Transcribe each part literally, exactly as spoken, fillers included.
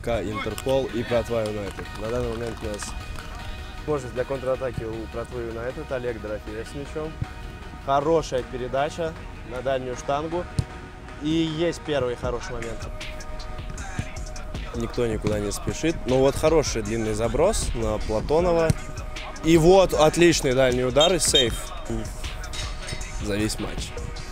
ФК Интерпол и Братва Юнайтед. На данный момент у нас возможность для контратаки у Братвы Юнайтед. Олег Дорофеев с мячом. Хорошая передача на дальнюю штангу. И есть первый хороший момент. Никто никуда не спешит. Но вот хороший длинный заброс на Платонова. И вот отличный дальний удар и сейф за весь матч.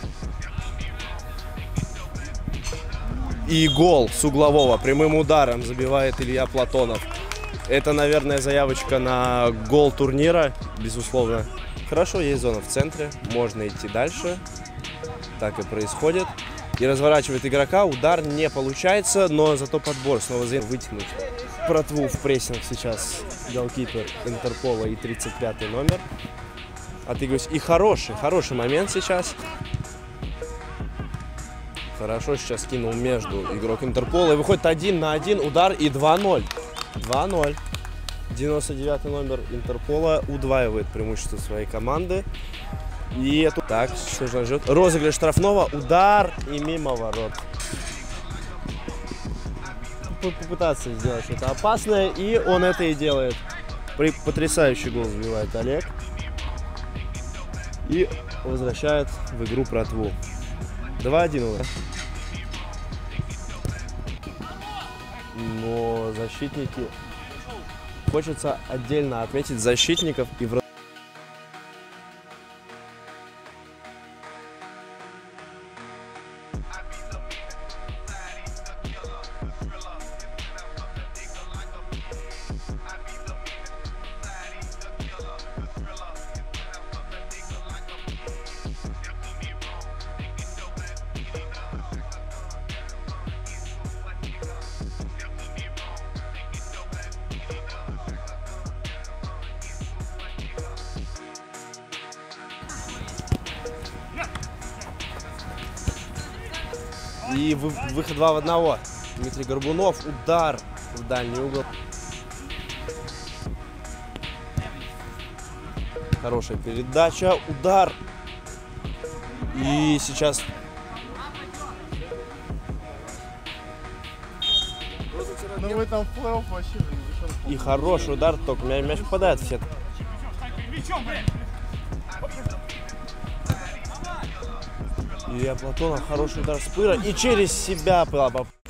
И гол с углового прямым ударом забивает Илья Платонов. Это, наверное, заявочка на гол турнира, безусловно. Хорошо, есть зона в центре, можно идти дальше. Так и происходит. И разворачивает игрока, удар не получается, но зато подбор снова вытянуть. Братву в прессинг сейчас голкипер Интерпола и тридцать пятый номер. Отыгрываюсь. И хороший, хороший момент сейчас. Хорошо сейчас кинул между игрок Интерпола. И выходит один на один, удар и два ноль. два ноль. девяносто девятый номер Интерпола удваивает преимущество своей команды. И эту... Так, что же ждет? Розыгрыш штрафного, удар и мимо ворот. Попытаться сделать что-то опасное, и он это и делает. Потрясающий гол забивает Олег. И возвращает в игру Братву. два один. Но защитники... Хочется отдельно отметить защитников и вратарей. И выход два в одного. Дмитрий Горбунов. Удар в дальний угол. Хорошая передача. Удар. И сейчас... Ну вы там в плей-офф вообще... И хороший удар. Только мяч попадает в сетку. Илья Платонов, хороший удар с пыра и через себя